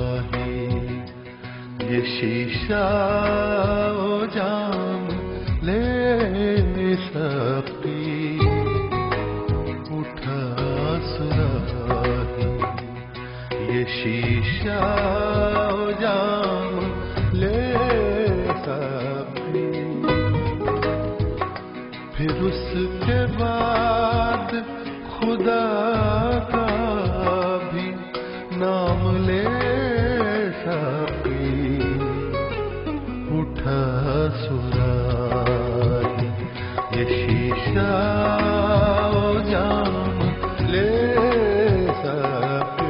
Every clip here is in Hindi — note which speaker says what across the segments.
Speaker 1: ये शीशा ओ जाम ले सकती, उठा सुराही। ये शीशा ओ जाम ले सकती, फिर उसके बाद खुदा का भी नाम ले सकती, उठा सुराही। ये शीशा ओ जाम ले सकती।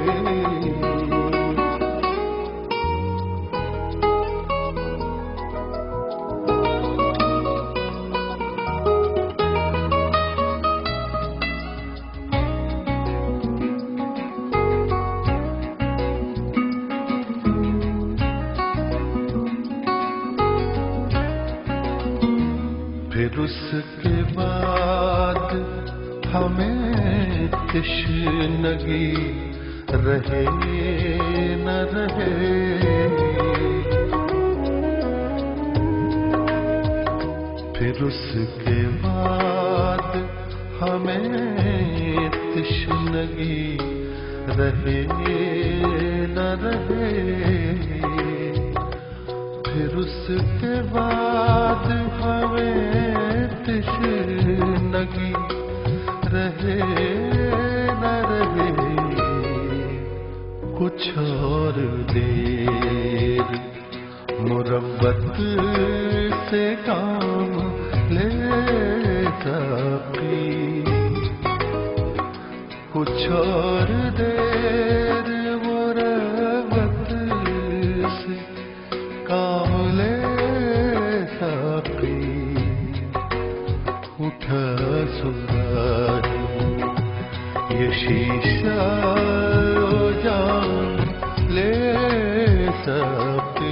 Speaker 1: फिर उसके बाद हमें तश्नगी रहे न रहे, फिर उसके बाद हमें तश्नगी रहे न रहे, फिर उसके बाद हमें तश्नगी रहे न रहे, कुछ और देर मुरब्बत से काम ले सकती, कुछ और देर मुरब्बत से काम ले सकती, उठा सुराही। ये शीशा ओ जाम ले सकती।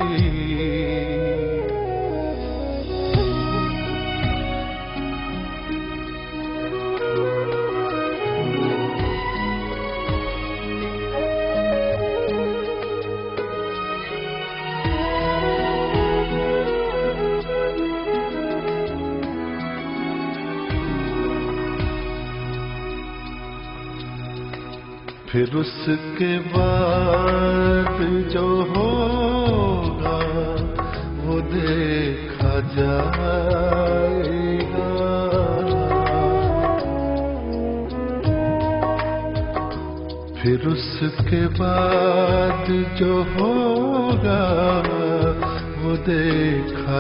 Speaker 1: फिर उसके बाद जो होगा वो देखा जाएगा, फिर उसके बाद जो होगा वो देखा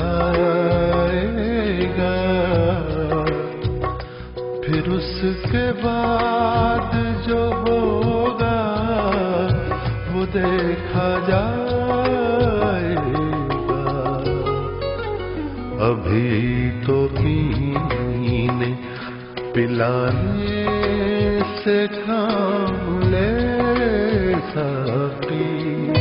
Speaker 1: जाएगा, फिर उसके बाद जो होगा वो देखा जाएगा। अभी तो पीने पिलाने से काम ले सकती,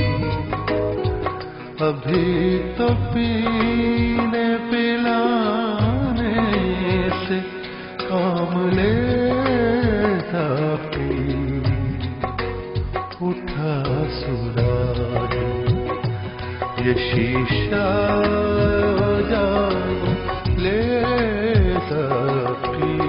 Speaker 1: अभी तो पीने पिलाने से काम ले सकती, उठा सुराही। ये शीशा जाम ले सकती।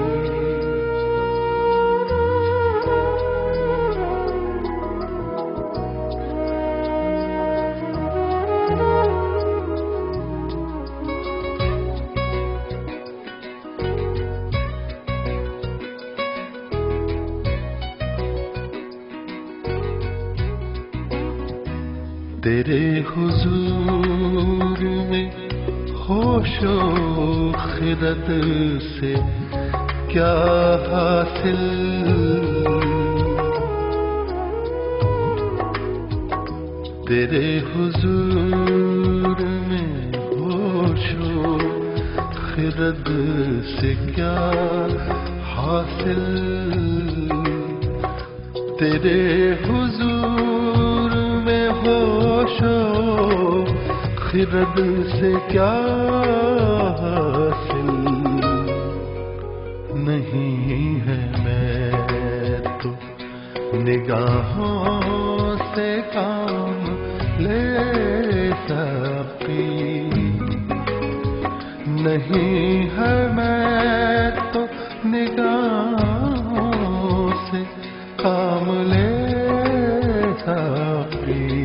Speaker 1: तेरे हुजूर में होशो खिरद से क्या हासिल, तेरे हुजूर में होशो खिरद से क्या हासिल, तेरे हुजूर में होशो खिरद से क्या हासिल, नहीं है मैं तो निगाहों से साकी नहीं है मैं तो निगाहों से काम ले साकी।